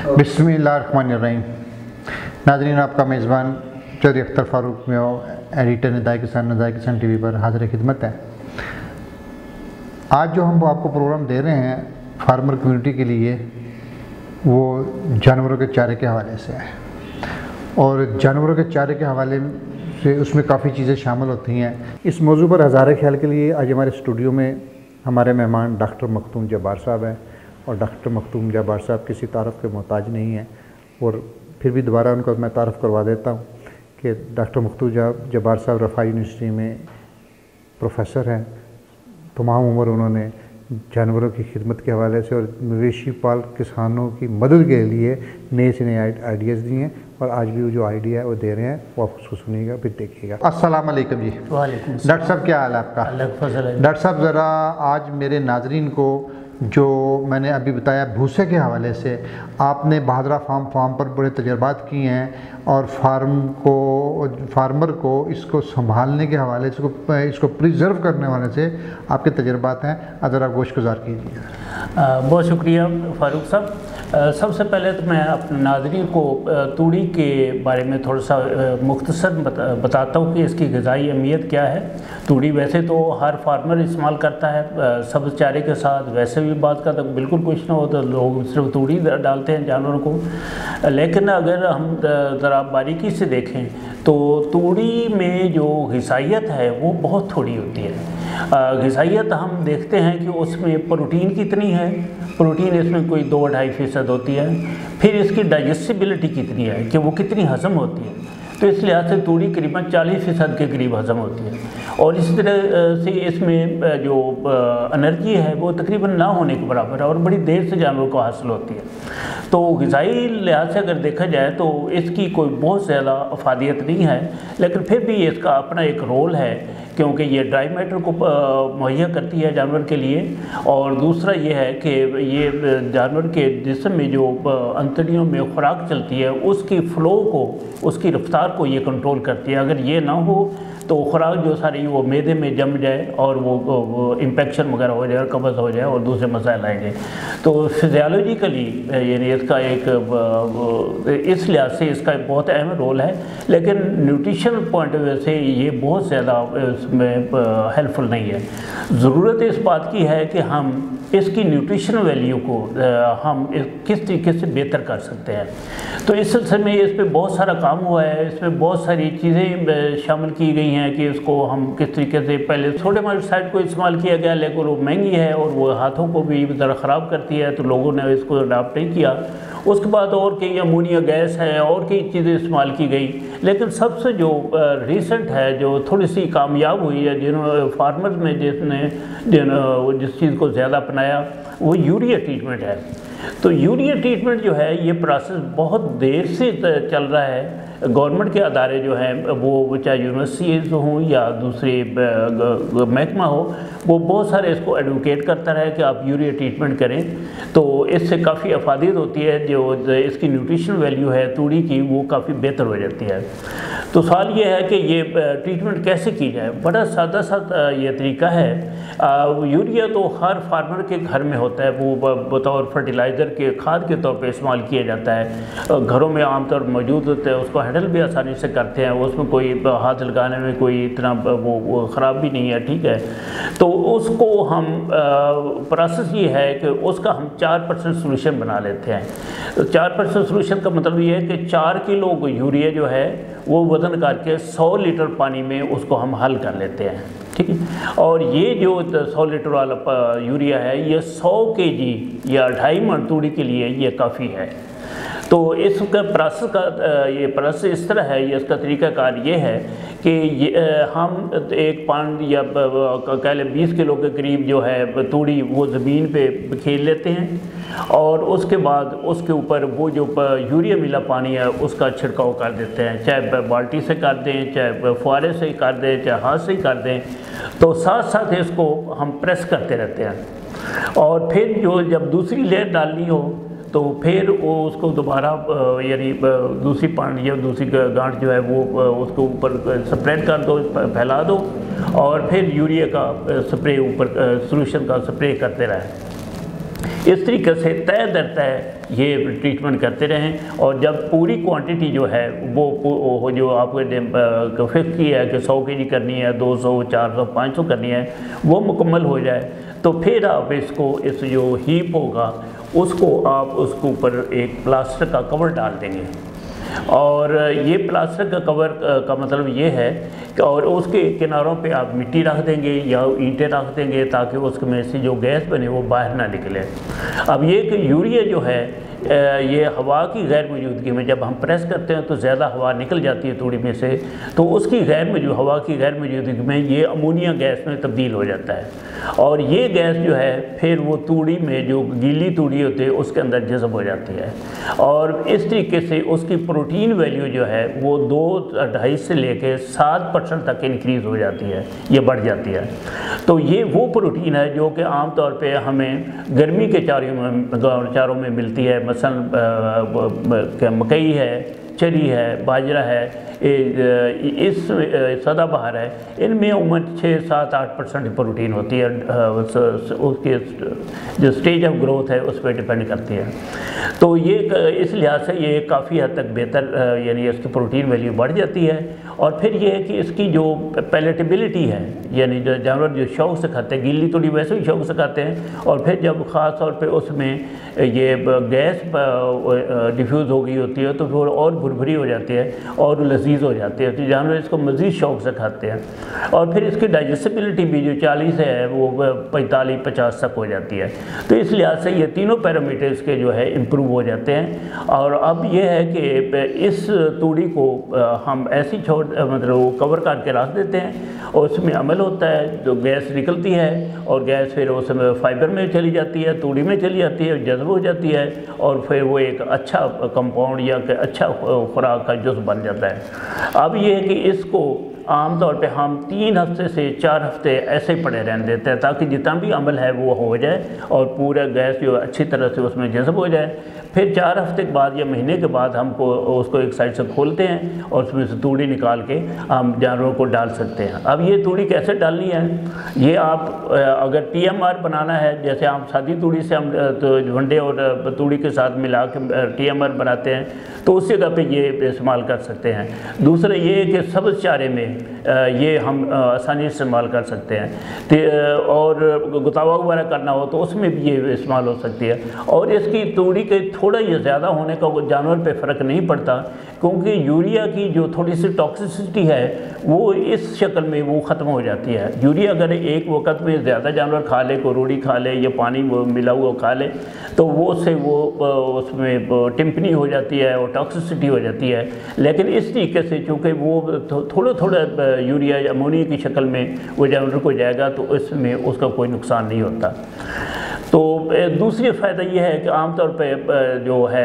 बिस्मिल्लाहिर्रहमानिर्रहीम। नाज़रीन, आपका मेज़बान चौधरी अख्तर फ़ारूक में एडिटर निदा किसान टीवी पर हाज़िर खिदमत है। आज जो हम आपको प्रोग्राम दे रहे हैं फार्मर कम्युनिटी के लिए, वो जानवरों के चारे के हवाले से है। और जानवरों के चारे के हवाले से उसमें काफ़ी चीज़ें शामिल होती हैं। इस मौजू पर हज़ार ख्याल के लिए आज हमारे स्टूडियो में हमारे मेहमान डॉक्टर मखतूम जब्बार साहब हैं। और डॉक्टर मखतूम जब्बार साहब किसी तारफ़ के मोहताज नहीं हैं, और फिर भी दोबारा उनको मैं तारफ़ करवा देता हूँ कि डॉक्टर मखतूम जब्बार साहब रफ़ा यूनिवर्सिटी में प्रोफेसर हैं। तमाम उम्र उन्होंने जानवरों की खिदमत के हवाले से और मवेशी पाल किसानों की मदद के लिए नए से नए आइडियाज़ दिए हैं, और आज भी वो जो आइडिया है वो दे रहे हैं, वो आप उसको सुनिएगा फिर देखिएगा। अस्सलाम वालेकुम जी। वालेकुम। डॉक्टर साहब, क्या हाल है आपका? डॉक्टर साहब, ज़रा आज मेरे नाजरीन को जो मैंने अभी बताया भूसे के हवाले से, आपने बहादुरा फार्म पर बड़े तजर्बात किए हैं और फार्मर को इसको संभालने के हवाले से, इसको प्रिजर्व करने वाले से आपके तजर्बात हैं। ज़रा गोशगुजार कीजिए। बहुत शुक्रिया फ़ारूक साहब। सबसे पहले तो मैं अपने नाज़रीन को तूड़ी के बारे में थोड़ा सा मुख्तसर बताता हूँ कि इसकी ग़िज़ाई अहमियत क्या है। तूड़ी वैसे तो हर फार्मर इस्तेमाल करता है, सब्ज़ चारे के साथ। वैसे भी बात का तो बिल्कुल कुछ ना हो तो लोग सिर्फ तूड़ी डालते हैं जानवरों को। लेकिन अगर हम ज़रा बारीकी से देखें तो तूड़ी में जो ग़िज़ाइयत है वो बहुत थोड़ी होती है। ग़िज़ाइयत हम देखते हैं कि उसमें प्रोटीन कितनी है। प्रोटीन इसमें कोई 2-2.5% होती है। फिर इसकी डाइजेस्टिबिलिटी कितनी है कि वो कितनी हज़म होती है। तो इस लिहाज से तूड़ी करीबन 40% के करीब हज़म होती है। और इसी तरह से इसमें जो एनर्जी है वो तकरीबन ना होने के बराबर है और बड़ी देर से जानवरों को हासिल होती है। तो ग़िज़ाई लिहाज से अगर देखा जाए तो इसकी कोई बहुत ज़्यादा अफादियत नहीं है, लेकिन फिर भी इसका अपना एक रोल है, क्योंकि ये ड्राई मैटर को मुहैया करती है जानवर के लिए। और दूसरा ये है कि ये जानवर के जिस्म में जो अंतड़ियों में खुराक चलती है उसकी फ़्लो को, उसकी रफ्तार को ये कंट्रोल करती है। अगर ये ना हो तो खुराक जो सारी वो मैदे में जम जाए और वो इन्फेक्शन वगैरह हो जाए और कब्ज़ हो जाए और दूसरे मसाइल आएंगे। तो फिजियोलॉजिकली यानी इसका एक इस लिहाज से इसका बहुत अहम रोल है, लेकिन न्यूट्रिशन पॉइंट ऑफ व्यू से ये बहुत ज़्यादा इसमें हेल्पफुल नहीं है। ज़रूरत इस बात की है कि हम इसकी न्यूट्रिशन वैल्यू को हम किस तरीके से बेहतर कर सकते हैं। तो इस सिलसिले में इस पर बहुत सारा काम हुआ है। इसमें बहुत सारी चीज़ें शामिल की गई हैं कि इसको हम किस तरीके से, पहले सोडियम हाइड्रोक्साइड को इस्तेमाल किया गया, लेकिन वो महंगी है और वो हाथों को भी ज़रा ख़राब करती है, तो लोगों ने इसको अडॉप्ट नहीं किया। उसके बाद और कई अमोनिया गैस है और कई चीज़ें इस्तेमाल की गई, लेकिन सबसे जो रिसेंट है, जो थोड़ी सी कामयाब हुई है, जिन्होंने फार्मर्स में जिस चीज़ को ज़्यादा अपनाया, वो यूरिया ट्रीटमेंट है। तो यूरिया ट्रीटमेंट जो है, ये प्रोसेस बहुत देर से चल रहा है। गवर्नमेंट के अदारे जो हैं वो चाहे यूनिवर्सिटीज़ हों या दूसरे महकमा हो, वो बहुत सारे इसको एडवोकेट करता रहे कि आप यूरिया ट्रीटमेंट करें। तो इससे काफ़ी अफादियत होती है, जो इसकी न्यूट्रिशन वैल्यू है तूड़ी की वो काफ़ी बेहतर हो जाती है। तो सवाल ये है कि ये ट्रीटमेंट कैसे की जाए। बड़ा सादा सा ये तरीका है। यूरिया तो हर फार्मर के घर में होता है, वो बतौर फर्टिलाइज़र के खाद के तौर पे इस्तेमाल किया जाता है। घरों में आमतौर पर मौजूद होते हैं, उसको हैंडल भी आसानी से करते हैं, उसमें कोई हाथ लगाने में कोई इतना वो ख़राब भी नहीं है, ठीक है। तो उसको हम प्रोसेस ये है कि उसका हम 4% सोल्यूशन बना लेते हैं। तो 4% सोल्यूशन का मतलब ये है कि 4 किलो यूरिया जो है वो वज़न करके 100 लीटर पानी में उसको हम हल कर लेते हैं, ठीक है। और ये जो 100 लीटर वाला यूरिया है, ये 100 केजी या 2.5 मन तूड़ी के लिए ये काफ़ी है। तो इसका प्रोसेस का ये प्रोसेस इस तरह है, ये इसका तरीक़ाकार ये है कि हम एक 5 या कह लें 20 किलो के करीब जो है तूड़ी वो ज़मीन पे खेल लेते हैं, और उसके बाद उसके ऊपर वो जो यूरिया मिला पानी है उसका छिड़काव कर देते हैं। चाहे बाल्टी से कर दें, चाहे फुआरे से कर दें, चाहे हाथ से कर दें। तो साथ साथ इसको हम प्रेस करते रहते हैं। और फिर जो जब दूसरी लेयर डालनी हो तो फिर वो उसको दोबारा यानी दूसरी पानी या दूसरी गांठ जो है वो उसको ऊपर स्प्रेड कर दो, फैला दो, और फिर यूरिया का स्प्रे ऊपर सोल्यूशन का स्प्रे करते रहें। इस तरीके से तय दर तय ये ट्रीटमेंट करते रहें। और जब पूरी क्वांटिटी जो है वो जो आपको फिक्स की है कि 100 kg करनी है, 200, 400, 500 करनी है, वो मुकम्मल हो जाए तो फिर आप इसको, इस जो हीप होगा उसको आप उसके ऊपर एक प्लास्टर का कवर डाल देंगे। और ये प्लास्टर का कवर का मतलब ये है कि और उसके किनारों पे आप मिट्टी रख देंगे या ईंटें रख देंगे ताकि उसमें से जो गैस बने वो बाहर ना निकले। अब ये कि यूरिया जो है ये हवा की गैर मौजूदगी में जब हम प्रेस करते हैं तो ज़्यादा हवा निकल जाती है तूड़ी में से, तो उसकी हवा की गैर मौजूदगी में ये अमोनिया गैस में तब्दील हो जाता है। और ये गैस जो है फिर वो तूड़ी में जो गीली तूड़ी होती है उसके अंदर जज़ब हो जाती है और इस तरीके से उसकी प्रोटीन वैल्यू जो है वो 2-2.5 से लेकर 7% तक इंक्रीज़ हो जाती है, ये बढ़ जाती है। तो ये वो प्रोटीन है जो कि आम तौर पे हमें गर्मी के चारों में मिलती है। मसलन मकई है, चरी है, बाजरा है, इस सदाबहार है, इनमें उम्र 6-7-8% प्रोटीन होती है। उसके जो स्टेज ऑफ ग्रोथ है उस पर डिपेंड करती है। तो ये इस लिहाज से ये काफ़ी हद तक बेहतर, यानी इसकी प्रोटीन वैल्यू बढ़ जाती है। और फिर ये है कि इसकी जो पैलेटेबिलिटी है, यानी जो जानवर जो शौक़ से खाते हैं, गिल्ली तोड़ी वैसे भी शौक़ से खाते हैं, और फिर जब ख़ास तौर पे उसमें ये गैस डिफ्यूज़ हो गई होती है तो फिर और भुरभुरी हो जाती है और लजीज हो जाती है, तो जानवर इसको मज़ीद शौक़ से खाते हैं। और फिर इसकी डाइजेस्टिबिलिटी भी जो 40 है वो 45-50 तक हो जाती है। तो इस लिहाज से ये तीनों पैरामीटर्स के जो है इम्प्रूव हो जाते हैं। और अब ये है कि इस तूड़ी को हम ऐसी मतलब कवर करके रख देते हैं और उसमें अमल होता है, जो गैस निकलती है और गैस फिर उसमें फाइबर में चली जाती है, तूड़ी में चली जाती है, जज्ब हो जाती है और फिर वो एक अच्छा कंपाउंड या अच्छा खुराक का जुज़ बन जाता है। अब ये है कि इसको आम तौर पे हम 3 हफ्ते से 4 हफ्ते ऐसे ही पड़े रहने देते हैं ताकि जितना भी अमल है वो हो जाए और पूरा गैस जो अच्छी तरह से उसमें जज़ब हो जाए। फिर 4 हफ्ते के बाद या महीने के बाद हमको उसको एक साइड से खोलते हैं और उसमें से तूड़ी निकाल के हम जानवरों को डाल सकते हैं। अब ये तूड़ी कैसे डालनी है, ये आप अगर TMR बनाना है, जैसे आप सादी तूड़ी से हम तो वंडे और तूड़ी के साथ मिला के TMR बनाते हैं तो उस जगह पे ये इस्तेमाल कर सकते हैं। दूसरा ये है कि सब्ज़ चारे में ये हम आसानी से इस्तेमाल कर सकते हैं। और गुतावा वगैरह करना हो तो उसमें भी ये इस्तेमाल हो सकती है। और इसकी तूड़ी के थोड़ा ये ज़्यादा होने का जानवर पे फ़र्क नहीं पड़ता, क्योंकि यूरिया की जो थोड़ी सी टॉक्सिसिटी है वो इस शक्ल में वो ख़त्म हो जाती है। यूरिया अगर एक वक्त में ज़्यादा जानवर खा ले, को रोड़ी खा ले या पानी मिला हुआ खा ले तो वो उससे उसमें टिम्पनी हो जाती है और टॉक्सिसिटी हो जाती है। लेकिन इस तरीके से चूँकि वो थोड़ा थोड़ा यूरिया अमोनिया की शक्ल में वो जानवर को जाएगा तो इसमें उसका कोई नुकसान नहीं होता। तो दूसरी फ़ायदा ये है कि आमतौर पे जो है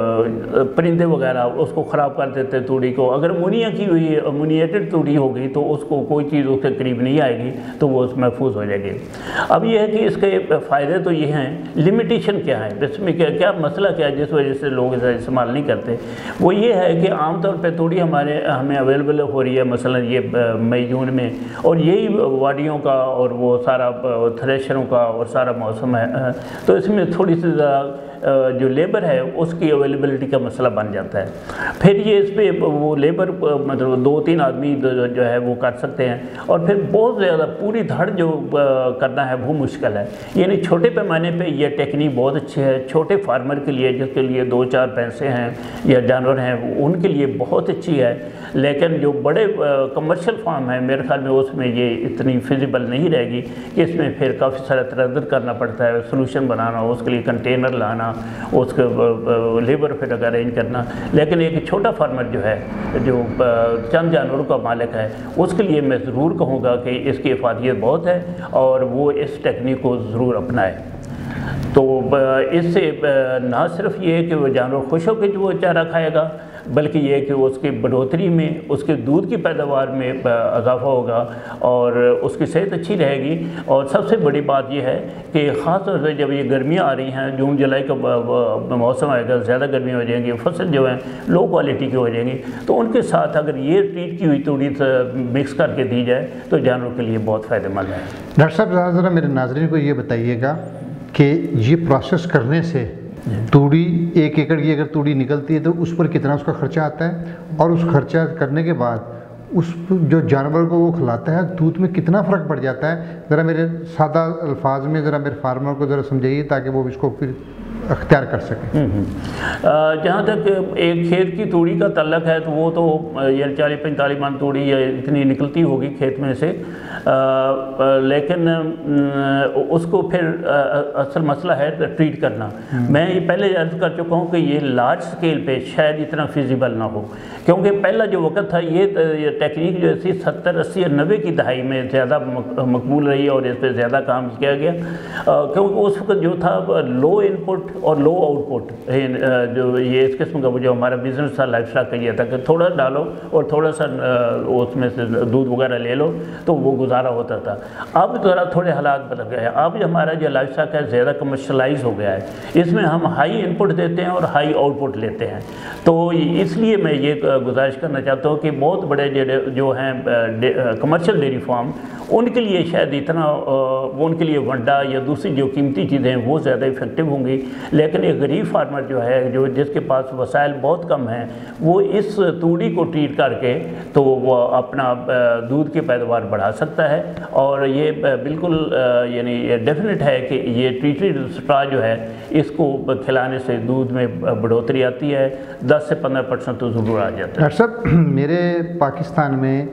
परिंदे वगैरह उसको ख़राब कर देते हैं तूड़ी को। अगर अमोनिया की हुई अमोनिएटेड तूड़ी हो गई तो उसको कोई चीज़ उसके करीब नहीं आएगी तो वो महफूज हो जाएगी। अब ये है कि इसके फ़ायदे तो ये हैं, लिमिटेशन क्या है, इसमें क्या मसला क्या है जिस वजह से लोग इसे इस्तेमाल नहीं करते। वो ये है कि आमतौर पर तूड़ी हमें अवेलेबल हो रही है मसलन ये मई जून में, और यही वादियों का और वो सारा थ्रेशरों का और सारा मौसम है, तो इसमें थोड़ी सी जो लेबर है उसकी अवेलेबिलिटी का मसला बन जाता है। फिर ये इस पर वो लेबर मतलब 2-3 आदमी जो है वो कर सकते हैं, और फिर बहुत ज़्यादा पूरी धड़ जो करना है वो मुश्किल है। यानी छोटे पैमाने पे ये टेक्निक बहुत अच्छी है, छोटे फार्मर के लिए जिसके लिए 2-4 पैसे हैं या जानवर हैं उनके लिए बहुत अच्छी है। लेकिन जो बड़े कमर्शियल फार्म है मेरे ख्याल में उसमें ये इतनी फिजिबल नहीं रहेगी कि इसमें फिर काफ़ी सारा तरद्दुद करना पड़ता है, सोल्यूशन बनाना, उसके लिए कंटेनर लाना, उसके लेबर फिर अरेंज करना। लेकिन एक छोटा फार्मर जो है जो चंद जानवरों का मालिक है उसके लिए मैं ज़रूर कहूँगा कि इसकी इफ़ादियत बहुत है और वो इस टेक्निक को ज़रूर अपनाए। तो इससे ना सिर्फ ये कि वो जानवर खुश होकर जो वो चारा खाएगा, बल्कि ये कि उसकी बढ़ोतरी में, उसके दूध की पैदावार में इजाफा होगा और उसकी सेहत अच्छी रहेगी। और सबसे बड़ी बात यह है कि ख़ास तौर से जब ये गर्मियाँ आ रही हैं, जून जुलाई का मौसम आएगा, ज़्यादा गर्मी हो जाएंगी, फसल जो है लो क्वालिटी की हो जाएंगी, तो उनके साथ अगर ये ट्रीट की हुई तूड़ी मिक्स करके दी जाए तो जानवरों के लिए बहुत फ़ायदेमंद है। डॉक्टर साहब ज़रा मेरे नाज़रीन को ये बताइएगा कि ये प्रोसेस करने से तूड़ी 1 एकड़ की अगर तूड़ी निकलती है तो उस पर कितना उसका खर्चा आता है, और उस खर्चा करने के बाद उस जो जानवर को वो खिलाता है दूध में कितना फ़र्क पड़ जाता है। ज़रा मेरे सादा अल्फाज में ज़रा मेरे फार्मर को ज़रा समझाइए ताकि वो इसको फिर अख्तियार कर सकें। जहाँ तक एक खेत की तूड़ी का तल्लक है तो वो तो यानी 40-45 मन तूड़ी या इतनी निकलती होगी खेत में से, लेकिन उसको फिर असल मसला है ट्रीट करना। मैं ये पहले अर्ज कर चुका हूँ कि ये लार्ज स्केल पे शायद इतना फिजिबल ना हो, क्योंकि पहला जो वक्त था ये टेक्निक जो ऐसी 70, 80 और 90 की दहाई में ज़्यादा मकबूल रही और इस पर ज़्यादा काम किया गया, क्योंकि उस वक्त जो था लो इनपुट और लो आउटपुट, जो ये इस किस्म का जो हमारा बिजनेस था लाइवस्टॉक का ये था कि थोड़ा डालो और थोड़ा सा उसमें से दूध वगैरह ले लो तो वो गुजारा होता था। अब ज़रा थोड़े हालात बदल गए हैं। अब हमारा जो लाइवस्टॉक है ज़्यादा कमर्शलाइज हो गया है, इसमें हम हाई इनपुट देते हैं और हाई आउटपुट लेते हैं। तो इसलिए मैं ये गुजारिश करना चाहता हूँ कि बहुत बड़े जो हैं कमर्शियल डेयरी फार्म, उनके लिए शायद इतना उनके लिए वंडा या दूसरी जो कीमती चीज़ें हैं वो ज़्यादा इफेक्टिव होंगी, लेकिन एक गरीब फार्मर जो है जो जिसके पास वसाइल बहुत कम हैं, वो इस तूड़ी को ट्रीट करके तो वो अपना दूध की पैदावार बढ़ा सकता है। और ये बिल्कुल यानी डेफिनेट है कि ये ट्रीटेड स्ट्रॉ जो है इसको खिलाने से दूध में बढ़ोतरी आती है, 10 से 15% तो ज़रूर आ जाता है। डॉक्टर साहब, मेरे पाकिस्तान में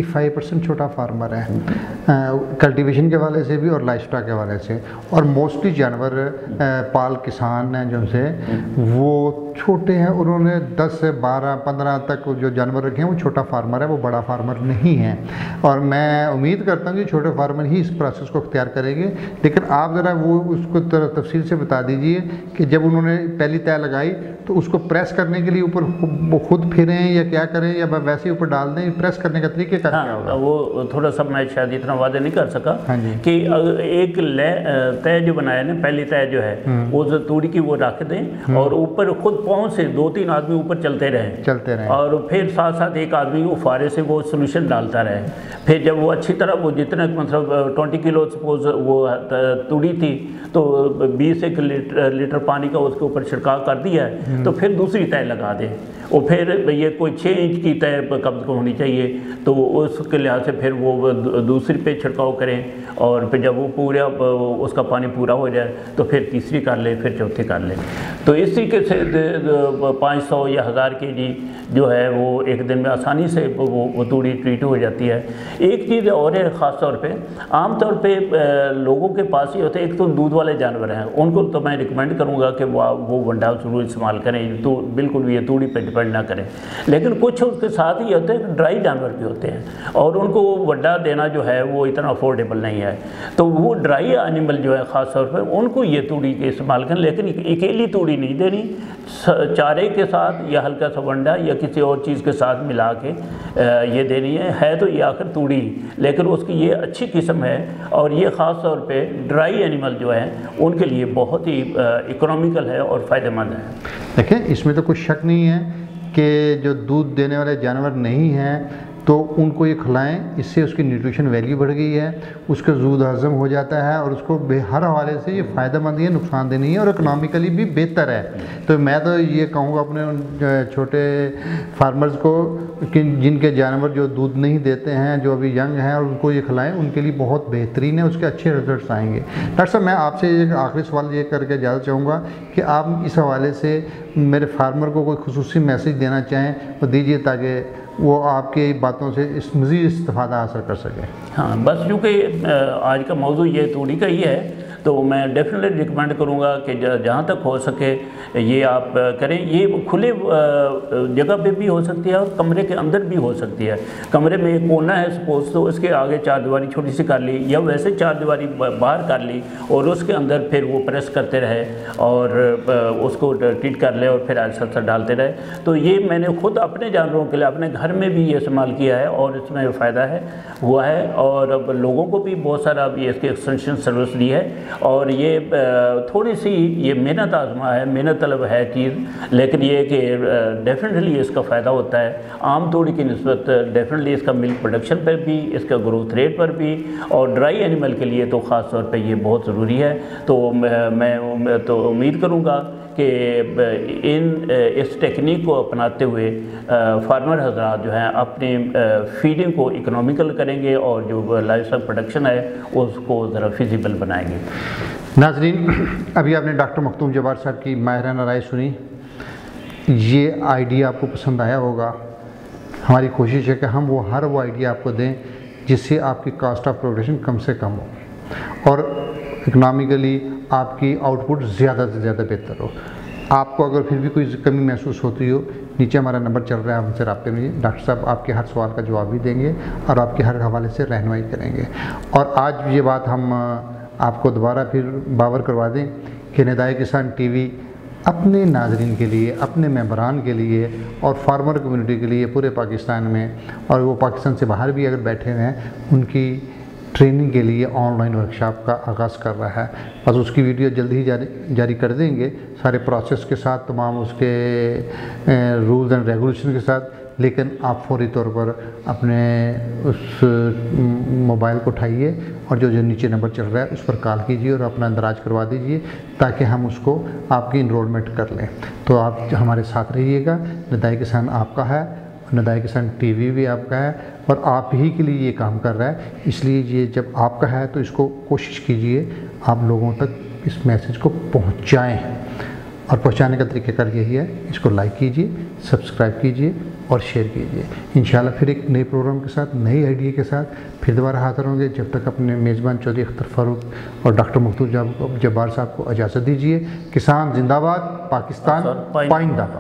85% छोटा फार्मर है, कल्टीवेशन के हवाले से भी और लाइवस्टॉक के हवाले से, और मोस्टली जानवर पाल किसान हैं जो से वो छोटे हैं, उन्होंने 10 से 12, 15 तक जो जानवर रखे हैं वो छोटा फार्मर है, वो बड़ा फार्मर नहीं है। और मैं उम्मीद करता हूँ कि छोटे फार्मर ही इस प्रोसेस को अख्तियार करेंगे। लेकिन आप ज़रा वो उसको तफसील से बता दीजिए कि जब उन्होंने पहली तय लगाई तो उसको प्रेस करने के लिए ऊपर वो खुद फिरें या क्या करें, या वैसे ही ऊपर डाल दें? प्रेस करने का तरीके का क्या होगा? वो थोड़ा सा मैं शायद इतना वादे नहीं कर सका कि एक तय जो बनाया ना, पहली तय जो है वो तूड़ी की वो रख दें और ऊपर खुद पहुँच से 2-3 आदमी ऊपर चलते रहें और फिर साथ साथ एक आदमी वो फारे से वो सोल्यूशन डालता रहे। फिर जब वो अच्छी तरह वो जितना मतलब 20 किलो सपोज वो तूड़ी थी तो 20 लीटर पानी का उसके ऊपर छिड़काव कर दिया है, तो फिर दूसरी तय लगा दें। और फिर ये कोई 6 इंच की तय कम से कम होनी चाहिए, तो उसके लिहाज से फिर वो दूसरी पे छिड़काव करें और फिर जब वो पूरा उसका पानी पूरा हो जाए तो फिर तीसरी कर ले, फिर चौथी कर ले। तो इस तरीके से 500 या 1000 kg जो है वो एक दिन में आसानी से वो तूड़ी ट्रीट हो जाती है। एक चीज़ और है ख़ास तौर पे, आम तौर पे लोगों के पास ही होते हैं, एक तो दूध वाले जानवर हैं, उनको तो मैं रिकमेंड करूँगा कि वो वंडा ज़रूर इस्तेमाल करें, तो बिल्कुल भी ये तूड़ी पे डिपेंड ना करें। लेकिन कुछ उसके साथ ही होते हैं ड्राई जानवर भी होते हैं और उनको वंडा देना जो है वो इतना अफोर्डेबल नहीं है, तो वो ड्राई एनिमल जो है ख़ास तौर पर उनको ये तूड़ी के इस्तेमाल करें। लेकिन अकेली तूड़ी नहीं देनी, चारे के साथ या हल्का सा वंडा या किसी और चीज़ के साथ मिला के ये देनी है तो ये आखिर तूड़ी, लेकिन उसकी ये अच्छी किस्म है और ये ख़ास तौर पे ड्राई एनिमल जो है उनके लिए बहुत ही इकोनॉमिकल है और फ़ायदेमंद है। देखिए, इसमें तो कुछ शक नहीं है कि जो दूध देने वाले जानवर नहीं हैं तो उनको ये खिलाएं, इससे उसकी न्यूट्रिशन वैल्यू बढ़ गई है, उसका दूध हजम हो जाता है और उसको हर हवाले से ये फ़ायदेमंद है, नुकसानदेह नहीं है और इकोनॉमिकली भी बेहतर है। तो मैं तो ये कहूँगा अपने छोटे फार्मर्स को कि जिनके जानवर जो दूध नहीं देते हैं, जो अभी यंग हैं, और उनको ये खिलाएं, उनके लिए बहुत बेहतरीन है, उसके अच्छे रिजल्ट आएंगे। डॉक्टर साहब, मैं आपसे एक आखिरी सवाल ये करके ज़्यादा चाहूँगा कि आप इस हवाले से मेरे फार्मर को कोई खुसूसी मैसेज देना चाहें तो दीजिए ताकि वो आपकी बातों से इस मज़ीद इस्तेफ़ादा हासिल कर सकें। हाँ, बस क्योंकि आज का मौजू ये तूड़ी का ही है तो मैं डेफिनेटली रिकमेंड करूँगा कि जहाँ तक हो सके ये आप करें। ये खुले जगह पे भी हो सकती है और कमरे के अंदर भी हो सकती है। कमरे में एक कोना है सपोज, तो उसके आगे 4 दीवारी छोटी सी कर ली या वैसे 4 दीवारी बाहर कर ली और उसके अंदर फिर वो प्रेस करते रहे और उसको ट्रीट कर ले और फिर ऐसा डालते रहे। तो ये मैंने खुद अपने जानवरों के लिए अपने घर में भी ये इस्तेमाल किया है और इसमें फ़ायदा हुआ है और अब लोगों को भी बहुत सारा अभी इसकी एक्सटेंशन सर्विस दी है। और ये थोड़ी सी ये मेहनत आजमा है, मेहनत तलब है चीज़, लेकिन ये कि डेफिनेटली इसका फ़ायदा होता है आम तूड़ी की निस्बत। डेफिनेटली इसका मिल्क प्रोडक्शन पर भी, इसका ग्रोथ रेट पर भी, और ड्राई एनिमल के लिए तो ख़ास तौर पे ये बहुत ज़रूरी है। तो मैं तो उम्मीद करूँगा कि इस टेक्निक को अपनाते हुए फार्मर हज़रात जो हैं अपनी फीडिंग को इकोनॉमिकल करेंगे और जो लाइवस्टॉक प्रोडक्शन है उसको ज़रा फिजिबल बनाएंगे। नाज़रीन, अभी आपने डॉक्टर मखदूम जब्बार साहब की माहिराना राय सुनी। ये आइडिया आपको पसंद आया होगा। हमारी कोशिश है कि हम हर वो आइडिया आपको दें जिससे आपकी कॉस्ट ऑफ प्रोडक्शन कम से कम हो और इकनॉमिकली आपकी आउटपुट ज़्यादा से ज़्यादा बेहतर हो। आपको अगर फिर भी कोई कमी महसूस होती हो, नीचे हमारा नंबर चल रहा है, हमसे रब्ते में डॉक्टर साहब आपके हर सवाल का जवाब भी देंगे और आपके हर हवाले से रहनुमाई करेंगे। और आज ये बात हम आपको दोबारा फिर बावर करवा दें कि निदाए किसान टीवी अपने नाज़रीन के लिए, अपने मेंबरान के लिए और फार्मर कम्युनिटी के लिए पूरे पाकिस्तान में, और वो पाकिस्तान से बाहर भी अगर बैठे हुए हैं, उनकी ट्रेनिंग के लिए ऑनलाइन वर्कशॉप का आगाज़ कर रहा है। बस उसकी वीडियो जल्दी ही जारी कर देंगे, सारे प्रोसेस के साथ, तमाम उसके रूल्स एंड रेगुलेशन के साथ। लेकिन आप फौरी तौर पर अपने उस मोबाइल को उठाइए और जो नीचे नंबर चल रहा है उस पर कॉल कीजिए और अपना इंदराज करवा दीजिए ताकि हम उसको आपकी इनरोलमेंट कर लें। तो आप हमारे साथ रहिएगा। निदाए किसान आपका है, निदाए किसान टीवी भी आपका है और आप ही के लिए ये काम कर रहा है। इसलिए ये जब आपका है तो इसको कोशिश कीजिए आप लोगों तक इस मैसेज को पहुंचाएं, और पहुंचाने का तरीक़ाकार यही है, इसको लाइक कीजिए, सब्सक्राइब कीजिए और शेयर कीजिए। इंशाल्लाह फिर एक नए प्रोग्राम के साथ, नई आइडिया के साथ फिर दोबारा हाज़िर होंगे। जब तक अपने मेज़बान चौधरी अख्तर फारूक और डॉक्टर मखदूम जब्बार साहब को इजाज़त दीजिए। किसान जिंदाबाद, पाकिस्तान पाइंदाबाद।